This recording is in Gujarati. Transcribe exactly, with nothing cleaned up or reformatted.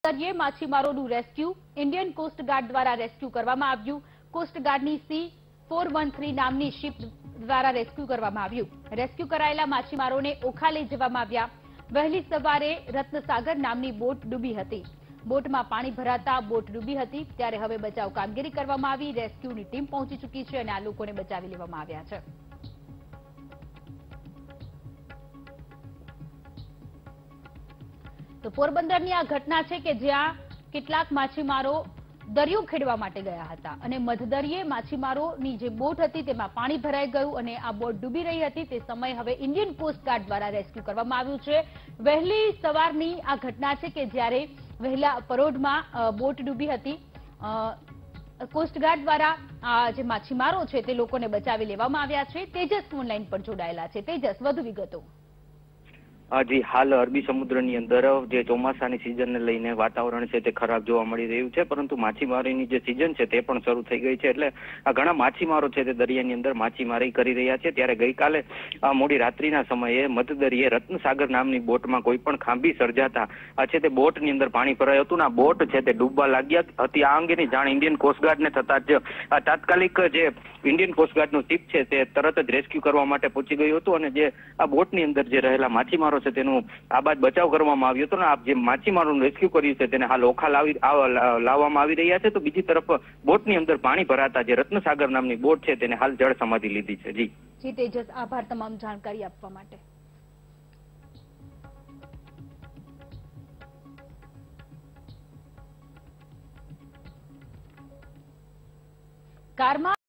દરિયે માછીમારોનું રેસ્ક્યુ ઇન્ડિયન કોસ્ટગાર્ડ દ્વારા રેસ્ક્યુ કરવામાં આવ્યું। કોસ્ટગાર્ડની સી ફોર વન થ્રી નામની શિપ દ્વારા રેસ્ક્યુ કરવામાં આવ્યું। રેસ્ક્યુ કરાયેલા માછીમારોને ઓખા લઈ જવામાં આવ્યા। વહેલી સવારે રત્નસાગર નામની બોટ ડૂબી હતી। બોટમાં પાણી ભરાતા બોટ ડૂબી હતી, ત્યારે હવે બચાવ કામગીરી કરવામાં આવી। રેસ્ક્યુની ટીમ પહોંચી ચૂકી છે અને આ લોકોને બચાવી લેવામાં આવ્યા છે। તો પોરબંદરની આ ઘટના છે કે જ્યાં કેટલાક માછીમારો દરિયો ખેડવા માટે ગયા હતા અને મધદરિયે માછીમારોની જે બોટ હતી તેમાં પાણી ભરાઈ ગયું અને આ બોટ ડૂબી રહી હતી। તે સમયે હવે ઇન્ડિયન કોસ્ટગાર્ડ દ્વારા રેસ્ક્યુ કરવામાં આવ્યું છે। વહેલી સવારની આ ઘટના છે કે જ્યારે વહેલા પરોઢમાં બોટ ડૂબી હતી। કોસ્ટગાર્ડ દ્વારા આ જે માછીમારો છે તે લોકોને બચાવી લેવામાં આવ્યા છે। તેજસ ઓનલાઈન પર જોડાયેલા છે। તેજસ, વધુ વિગતો। જી, હાલ અરબી સમુદ્રની અંદર જે ચોમાસાની સિઝનને લઈને વાતાવરણ છે તે ખરાબ જોવા મળી રહ્યું છે, પરંતુ માછીમારીની જે સિઝન છે તે પણ શરૂ થઈ ગઈ છે। એટલે આ ઘણા માછીમારો છે તે દરિયાની અંદર માછીમારી કરી રહ્યા છે। ત્યારે ગઈકાલે મોડી રાત્રિના સમયે મધદરિયે રત્નસાગર નામની બોટમાં કોઈ પણ ખાંભી સર્જાતા છે તે બોટની અંદર પાણી ભરાયું હતું અને આ બોટ છે તે ડૂબવા લાગ્યા હતી। આ અંગેની જાણ ઇન્ડિયન કોસ્ટગાર્ડને થતા જ તાત્કાલિક જે ઇન્ડિયન કોસ્ટગાર્ડનું શિપ છે તે તરત જ રેસ્ક્યુ કરવા માટે પહોંચી ગયું હતું અને જે આ બોટની અંદર જે રહેલા માછીમારો છે તેનું આ બાદ બચાવ કરવામાં આવ્યો હતો અને આ જે માછીમારોનું રેસ્ક્યુ કર્યું છે તેને હાલ ઓખા લાવી લાવવામાં આવી રહ્યા છે। તો બીજી તરફ બોટની અંદર પાણી ભરાતા જે રત્નસાગર નામની બોટ છે તેને હાલ જળ સમાધિ લીધી છે। જી જી તેજસ, આભાર તમામ જાણકારી આપવા માટે। કારમાં